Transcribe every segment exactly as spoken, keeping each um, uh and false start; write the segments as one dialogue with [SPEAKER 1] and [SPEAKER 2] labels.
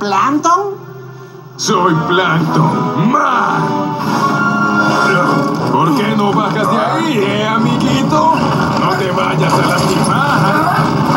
[SPEAKER 1] plancton?
[SPEAKER 2] Soy Plankton Man. ¿Por qué no bajas de ahí, eh, amiguito? No te vayas a lastimar.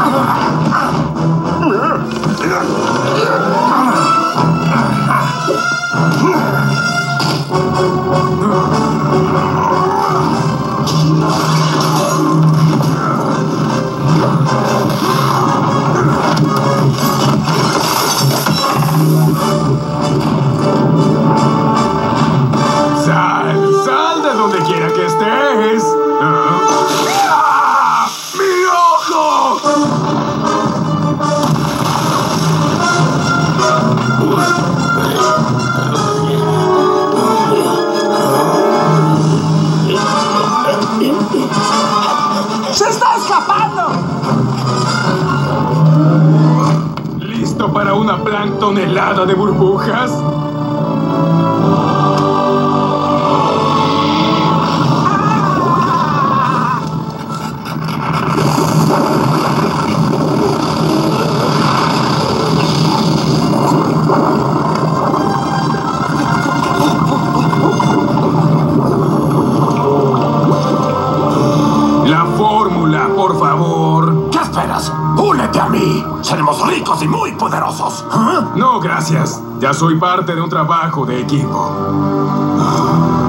[SPEAKER 2] Sal, sal de donde quiera que estés. ¡Ah! ¡Mi ojo!
[SPEAKER 1] ¡Se está escapando!
[SPEAKER 2] ¿Listo para una plancton helada de burbujas? La fórmula, por favor.
[SPEAKER 3] ¿Qué esperas? ¡Únete a mí! ¡Seremos ricos y muy poderosos! ¿Ah?
[SPEAKER 2] No, gracias. Ya soy parte de un trabajo de equipo.